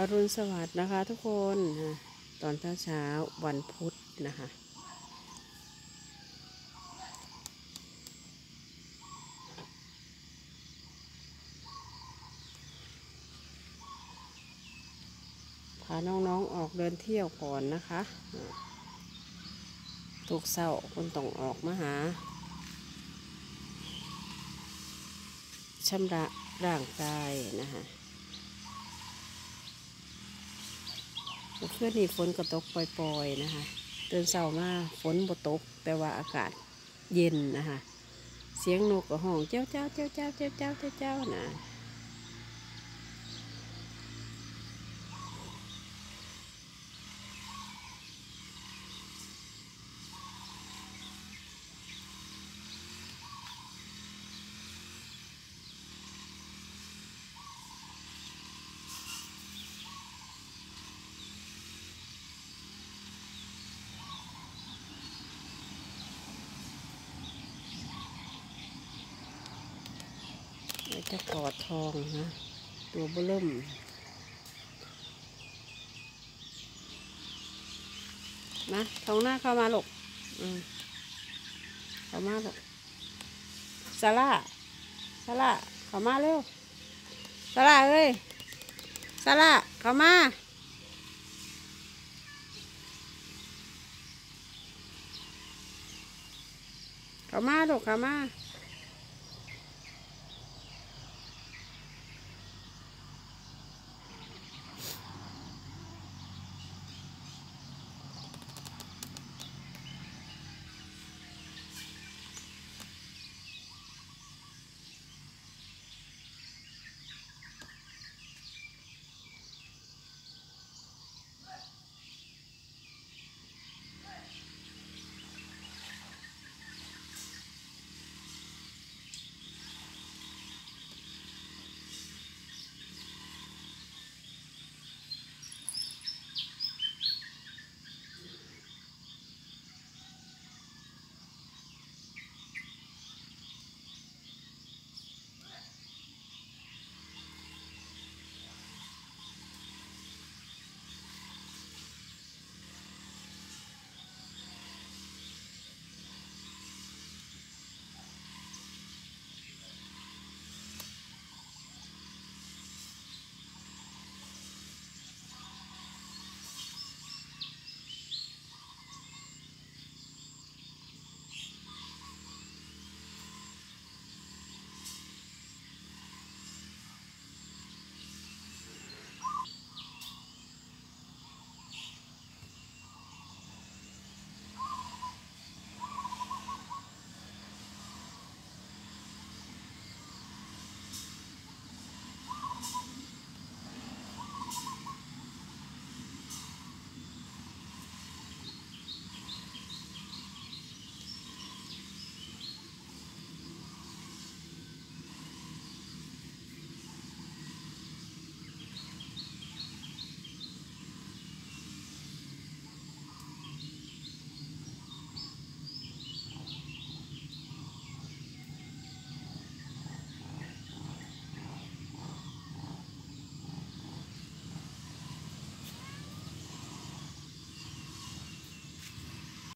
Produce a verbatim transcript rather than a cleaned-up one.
รุณสวัสดิ์นะคะทุกคนนะตอนเช้าเช้าวันพุธนะคะพาน้องๆออกเดินเที่ยวก่อนนะคะทุกเช้าคนต้องออกมาหาชำระร่างกายนะคะเมื่อคืนนี้ฝนก็ตกปล่อยๆนะคะตื่นเช้ามาฝนบ่ตกแต่ว่าอากาศเย็นนะคะเสียงนกก็ห้องเจ้าเจ้าเจ้าเจ้าเจ้าเจ้าเจ้าเจ้านะจะกอดทองนะตัวเบิ่มนะทองหน้าเข้ามาลูกอืมเข้ามาลูกซาร่าซาร่าเข้ามาเร็วซาร่าเอ้ยซาร่าเข้ามาเข้ามาลูกเข้ามา